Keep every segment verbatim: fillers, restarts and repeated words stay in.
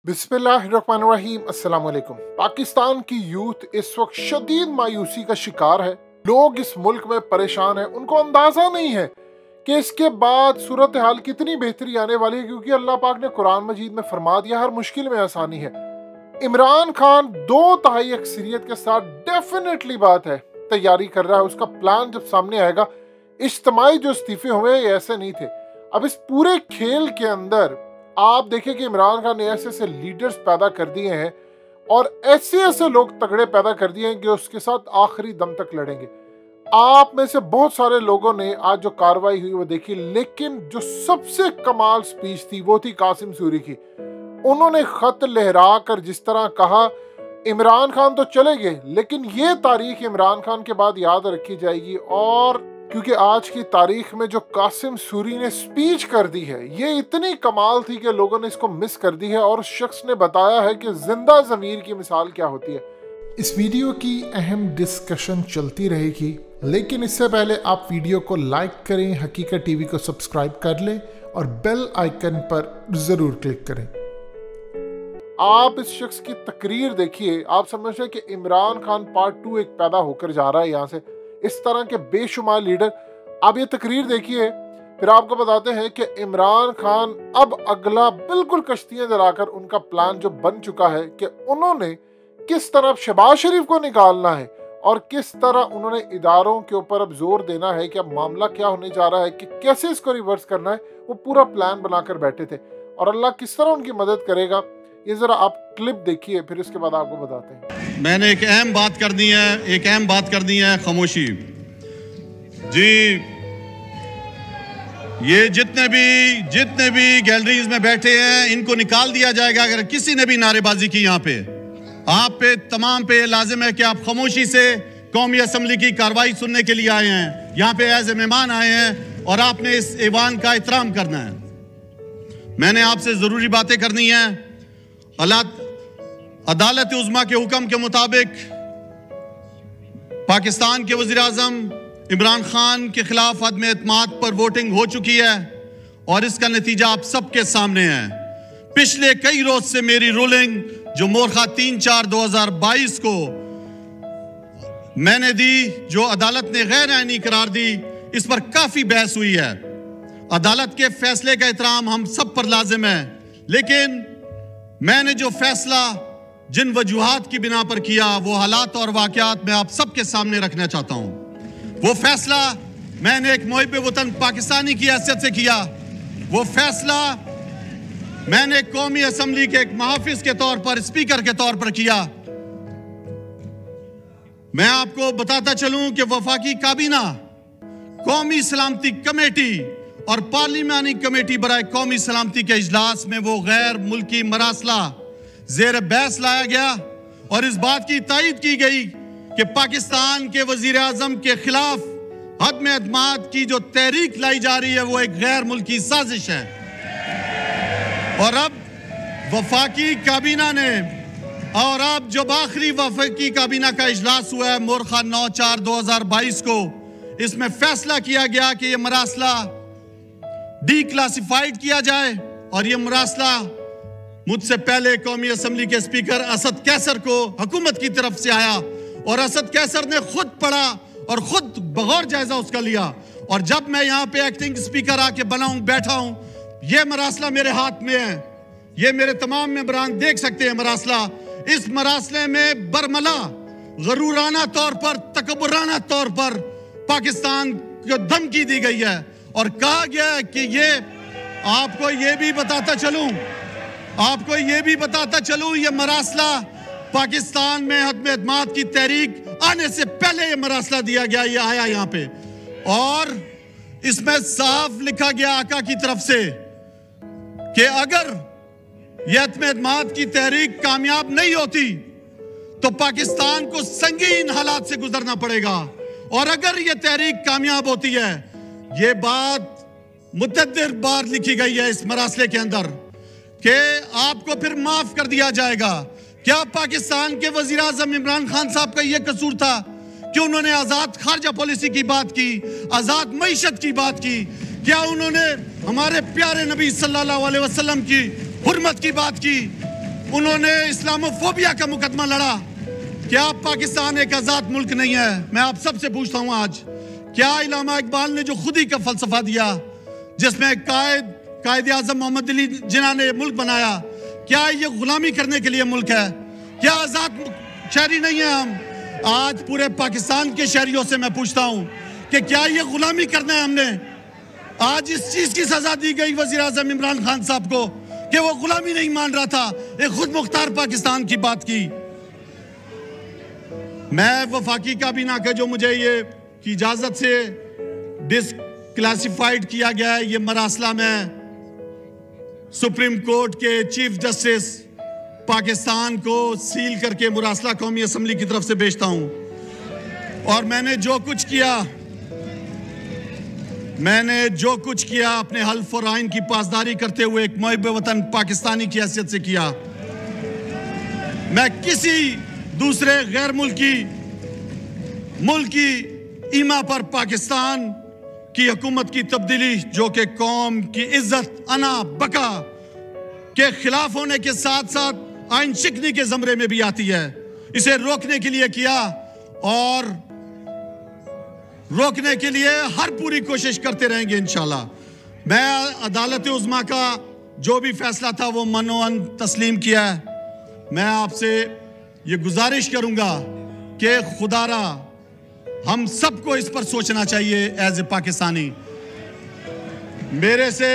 बिस्मिल्लाहिर्रहमानिर्रहीम अस्सलाम वालेकुम। पाकिस्तान की यूथ इस वक्त शदीद मायूसी का शिकार है। लोग इस मुल्क में परेशान हैं। उनको अंदाजा नहीं है कि इसके बाद सूरत हाल कितनी बेहतरी आने वाली है, क्योंकि अल्लाह पाक ने कुरान मजीद में फरमा दिया हर मुश्किल में आसानी है। इमरान खान दो तिहाई अक्सरियत के साथ डेफिनेटली बात है तैयारी कर रहा है। उसका प्लान जब सामने आएगा, इज्तिमाई जो इस्तीफे हुए ऐसे नहीं थे। अब इस पूरे खेल के अंदर आप देखें कि इमरान खान ने ऐसे ऐसे लीडर्स पैदा कर दिए हैं और ऐसे ऐसे लोग तगड़े पैदा कर दिए हैं कि उसके साथ आखिरी दम तक लड़ेंगे। आप में से बहुत सारे लोगों ने आज जो कार्रवाई हुई वो देखी, लेकिन जो सबसे कमाल स्पीच थी वो थी कासिम सूरी की। उन्होंने खत लहरा कर जिस तरह कहा, इमरान खान तो चले गए लेकिन ये तारीख इमरान खान के बाद याद रखी जाएगी। और क्योंकि आज की तारीख में जो कासिम सूरी ने स्पीच कर दी है ये इतनी कमाल थी कि लोगों ने इसको मिस कर दी है, और उस शख्स ने बताया है कि जिंदा ज़मीर की मिसाल क्या होती है। इस वीडियो की अहम डिस्कशन चलती रहेगी, लेकिन इससे पहले आप वीडियो को लाइक करें, हकीकत टीवी को सब्सक्राइब कर लें और बेल आइकन पर जरूर क्लिक करें। आप इस शख्स की तकरीर देखिए, आप समझ रहे कि इमरान खान पार्ट टू एक पैदा होकर जा रहा है यहाँ से। इस तरह के बेशुमार लीडर, आप ये तकरीर देखिए, फिर आपको बताते हैं कि इमरान खान अब अगला बिल्कुल कश्तियां जलाकर उनका प्लान जो बन चुका है कि उन्होंने किस तरह शहबाज शरीफ को निकालना है और किस तरह उन्होंने इदारों के ऊपर अब जोर देना है कि अब मामला क्या होने जा रहा है, कि कैसे इसको रिवर्स करना है। वो पूरा प्लान बनाकर बैठे थे और अल्लाह किस तरह उनकी मदद करेगा, ये जरा आप क्लिप देखिए, फिर उसके बाद आपको बताते हैं। मैंने एक अहम बात करनी है, एक अहम बात करनी है, खामोशी जी। ये जितने भी जितने भी गैलरीज में बैठे हैं इनको निकाल दिया जाएगा अगर किसी ने भी नारेबाजी की। यहाँ पे आप पे तमाम पे लाजिम है कि आप खामोशी से कौमी असम्बली की कार्रवाई सुनने के लिए आए हैं, यहाँ पे एज ए मेहमान आए हैं और आपने इस ऐवान का एहतराम करना है। मैंने आपसे जरूरी बातें करनी है। अदालत उज़्मा के हुक्म के मुताबिक पाकिस्तान के वज़ीर आज़म इमरान खान के खिलाफ अदम एतमाद पर वोटिंग हो चुकी है और इसका नतीजा आप सबके सामने है। पिछले कई रोज से मेरी रूलिंग जो मोरखा तीन चार दो हजार बाईस को मैंने दी, जो अदालत ने गैर आईनी करार दी, इस पर काफी बहस हुई है। अदालत के फैसले का एहतराम हम सब पर लाजिम है, लेकिन मैंने जो फैसला जिन वजूहात की बिना पर किया वो हालात और वाकयात मैं आप सबके सामने रखना चाहता हूं। वो फैसला मैंने एक मुहिब वतन पाकिस्तानी की हैसियत से किया। वो फैसला मैंने कौमी असम्बली के एक मुहाफिज के तौर पर, स्पीकर के तौर पर किया। मैं आपको बताता चलूं कि वफाकी काबीना, कौमी सलामती कमेटी और पार्लिमानी कमेटी बराए कौमी सलामती के इजलास में वो गैर मुल्की मरासला जेर बहस लाया गया और इस बात की तायद की गई कि पाकिस्तान के वजीर आजम के खिलाफ अदम एतमाद की जो तहरीक लाई जा रही है वो एक गैर मुल्की साजिश है। और अब वफाकी काबीना ने, और अब जब आखिरी वफाकी काबीना का इजलास हुआ है मोरखा नौ चार दो हजार बाईस को, इसमें फैसला किया गया कि यह मरासला डी क्लासिफाइड किया जाए और यह मरासला मुझसे पहले कौमी असम्बली के स्पीकर असद कैसर को हुकूमत की तरफ से आया और असद कैसर ने खुद पढ़ा और खुद बगौर जायजा उसका लिया। और जब मैं यहाँ पे एक्टिंग स्पीकर आके बना हूं, बैठा हूं, ये मरासला मेरे हाथ में है, ये मेरे तमाम मेंबरान देख सकते हैं मरासला। इस मरासले में बरमला गरूराना तौर पर, तकबुराना तौर पर पाकिस्तान को धमकी दी गई है और कहा गया है कि ये आपको ये भी बताता चलूं आपको ये भी बताता चलूं ये मरासला पाकिस्तान में अदम एतमाद की तहरीक आने से पहले ये मरासला दिया गया, ये आया यहाँ पे और इसमें साफ लिखा गया आका की तरफ से कि अगर ये अदम एतमाद की तहरीक कामयाब नहीं होती तो पाकिस्तान को संगीन हालात से गुजरना पड़ेगा, और अगर ये तहरीक कामयाब होती है, ये बात मुतअद्दिद बार लिखी गई है इस मरासले के अंदर कि आपको फिर माफ कर दिया जाएगा। क्या पाकिस्तान के वजीर आजम इमरान खान साहब का यह कसूर था कि उन्होंने आजाद खारजा पॉलिसी की बात की, आजाद मईशत की बात की? क्या उन्होंने हमारे प्यारे नबी सल्लल्लाहु अलैहि वसल्लम की हुर्मत की बात की? उन्होंने इस्लामोफोबिया का मुकदमा लड़ा कि आप पाकिस्तान एक आजाद मुल्क नहीं है। मैं आप सबसे पूछता हूं आज, क्या इलामा इकबाल ने जो खुदी का फलसफा दिया जिसमें कायद कायद आजम मोहम्मद अली जिन्ना ने मुल्क बनाया, क्या ये गुलामी करने के लिए मुल्क है? क्या आजाद शहरी नहीं है हम? आज पूरे पाकिस्तान के शहरियों से मैं पूछता हूं कि क्या ये गुलामी करना है हमने? आज इस चीज की सजा दी गई वजीर आजम इमरान खान साहब को कि वो गुलामी नहीं मान रहा था, एक खुद मुख्तार पाकिस्तान की बात की। मैं वफाकी काबीना का जो मुझे ये की इजाजत से डिसक्लासिफाइड किया गया है, ये मरासला में सुप्रीम कोर्ट के चीफ जस्टिस पाकिस्तान को सील करके मुरासला कौमी असम्बली की तरफ से भेजता हूं। और मैंने जो कुछ किया मैंने जो कुछ किया अपने हल्फ और आइन की पासदारी करते हुए एक मुहिब वतन पाकिस्तानी की हैसियत से किया। मैं किसी दूसरे गैर मुल्की मुल्की ईमा पर पाकिस्तान की हुकूमत की तब्दीली जो कि कौम की इज्जत अना बका के खिलाफ होने के साथ साथ आइन शिकनी के जमरे में भी आती है, इसे रोकने के लिए किया और रोकने के लिए हर पूरी कोशिश करते रहेंगे इंशाल्लाह। मैं अदालत उज़्मा का जो भी फैसला था वो मनोअन तस्लीम किया है। मैं आपसे ये गुजारिश करूंगा कि खुदारा हम सबको इस पर सोचना चाहिए एज ए पाकिस्तानी। मेरे से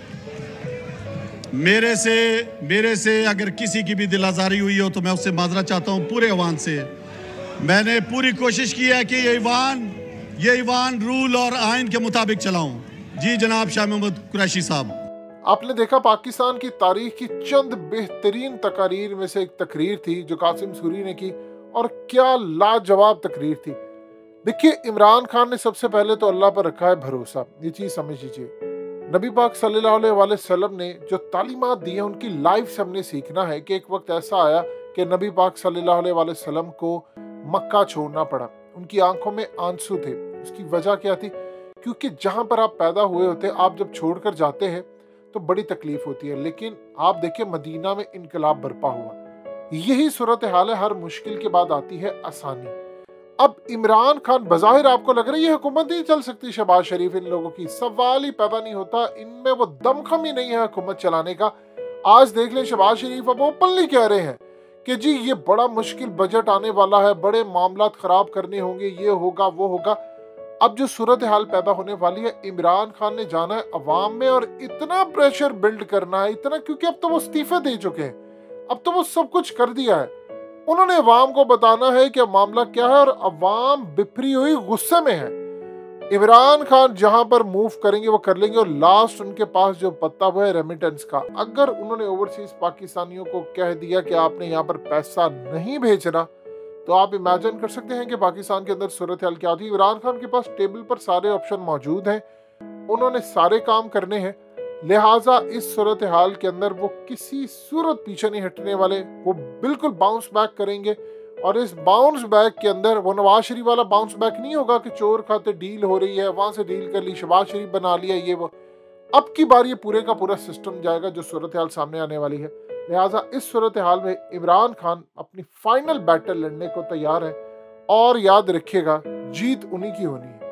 मेरे से मेरे से अगर किसी की भी दिल आज़ारी हुई हो तो मैं उससे माजरत चाहता हूँ पूरे ऐवान से। मैंने पूरी कोशिश की है कि ये ईवान ये ईवान रूल और आइन के मुताबिक चलाऊं। जी जनाब शाह मोहम्मद कुरैशी साहब। आपने देखा पाकिस्तान की तारीख की चंद बेहतरीन तकारीर में से एक तकरीर थी जो कासिम सूरी ने की, और क्या लाजवाब तकरीर थी। देखिए, इमरान खान ने सबसे पहले तो अल्लाह पर रखा है भरोसा, ये चीज समझ लीजिए। नबी पाक सल्लल्लाहु अलैहि वसल्लम ने जो तालीमात दी है उनकी लाइफ से हमने सीखना है कि एक वक्त ऐसा आया कि नबी पाक सल्लल्लाहु अलैहि वसल्लम को मक्का छोड़ना पड़ा। उनकी आंखों में आंसू थे। उसकी वजह क्या थी? क्योंकि जहां पर आप पैदा हुए होते, आप जब छोड़कर जाते हैं तो बड़ी तकलीफ होती है। लेकिन आप देखिए, मदीना में इनकलाब बरपा हुआ। यही सूरत हाल है, हर मुश्किल के बाद आती है आसानी। अब इमरान खान, बज़ाहिर आपको लग रहा है ये हुकूमत नहीं चल सकती शहबाज शरीफ इन लोगों की, सवाल ही पैदा नहीं होता। इनमें वो दमखम ही नहीं है हुकूमत चलाने का। आज देख लें, शहबाज शरीफ अब ओपनली कह रहे हैं कि जी ये बड़ा मुश्किल बजट आने वाला है, बड़े मामलात खराब करने होंगे, ये होगा वो होगा। अब जो सूरत हाल पैदा होने वाली है, इमरान खान ने जाना है अवाम में और इतना प्रेशर बिल्ड करना है, इतना, क्योंकि अब तो वो इस्तीफे दे चुके हैं, अब तो वो सब कुछ कर दिया है। उन्होंने अवाम को बताना है कि मामला क्या है और अवाम बिफरी हुई गुस्से में है। इमरान खान जहां पर मूव करेंगे वो कर लेंगे। और लास्ट उनके पास जो पत्ता हुआ है रेमिटेंस का, अगर उन्होंने ओवरसीज पाकिस्तानियों को कह दिया कि आपने यहाँ पर पैसा नहीं भेजना, तो आप इमेजिन कर सकते हैं कि पाकिस्तान के अंदर सूरत हाल क्या होती है। इमरान खान के पास टेबल पर सारे ऑप्शन मौजूद हैं, उन्होंने सारे काम करने हैं, लिहाजा इस सूरत हाल के अंदर वो किसी सूरत पीछे नहीं हटने वाले। वो बिल्कुल बाउंस बैक करेंगे और इस बाउंस बैक के अंदर वो नवाज शरीफ वाला बाउंस बैक नहीं होगा कि चोर खाते डील हो रही है, वहां से डील कर ली, शहबाज शरीफ बना लिया, ये वो। अब की बार ये पूरे का पूरा सिस्टम जाएगा जो सूरत हाल सामने आने वाली है। लिहाजा इस सूरत हाल में इमरान खान अपनी फाइनल बैटल लड़ने को तैयार है और याद रखिएगा, जीत उन्हीं की होनी है।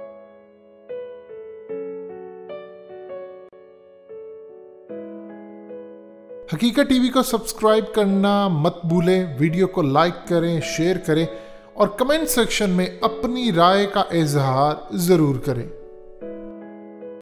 हकीकत टीवी को सब्सक्राइब करना मत भूलें, वीडियो को लाइक करें, शेयर करें और कमेंट सेक्शन में अपनी राय का इजहार जरूर करें।